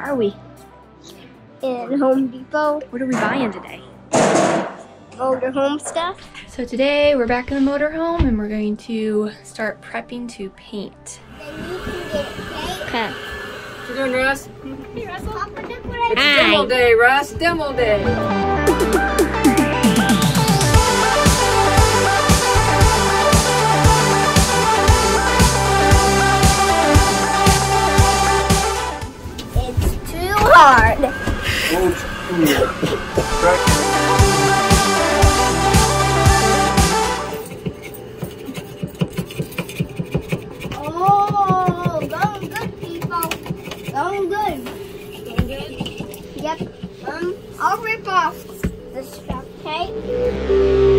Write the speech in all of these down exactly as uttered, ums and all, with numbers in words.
are we? In Home Depot. What are we buying today? Motorhome stuff. So today we're back in the motorhome and we're going to start prepping to paint. Then you can get it, okay? What you doing, Russ? Hey, Russell. Papa, look what I It's demo day, Russ. Demo day. It's too hard. Oh, going good, people. Going good. Going good? Yep. Um, I'll rip off the stuff, okay?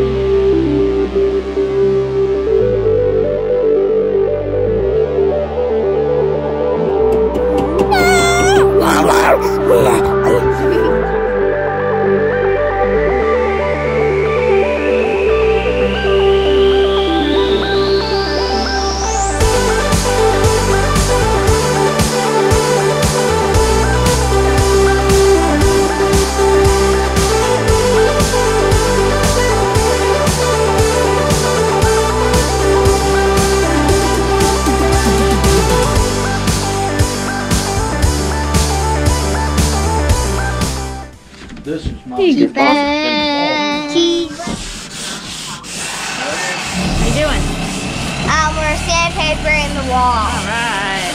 This is my Cheese. Cheese. What are you doing? Um, we're sandpaper in the wall. All right.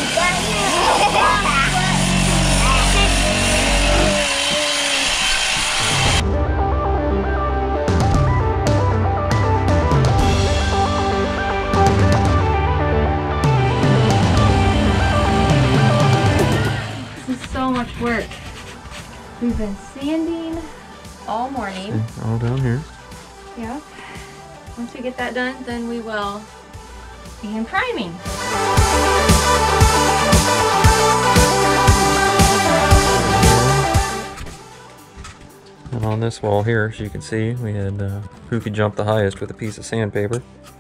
This is so much work. We've been sanding all morning. All down here. Yeah. Once we get that done, then we will begin priming. And on this wall here, as you can see, we had uh, who could jump the highest with a piece of sandpaper.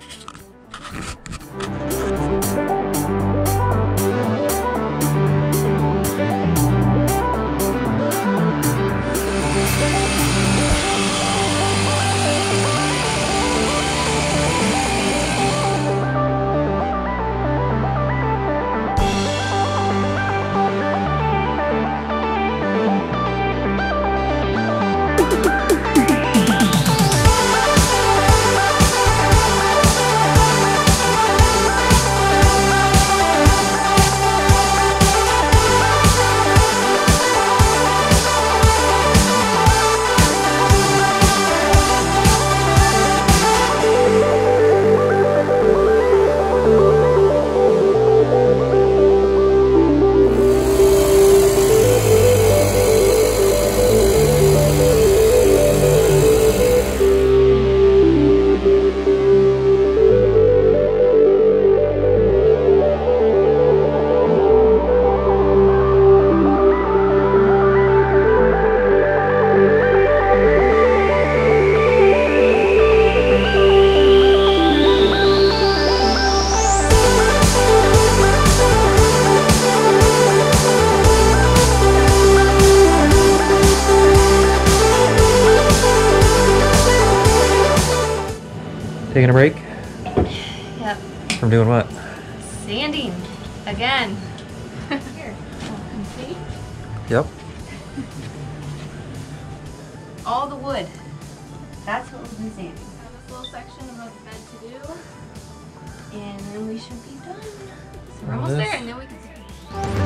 Taking a break? Yep. From doing what? Sanding again. Here. You see? Yep. All the wood. That's what we've been sanding. Have this little section of the bed to do. And then we should be done. So we're almost there and then we can sand.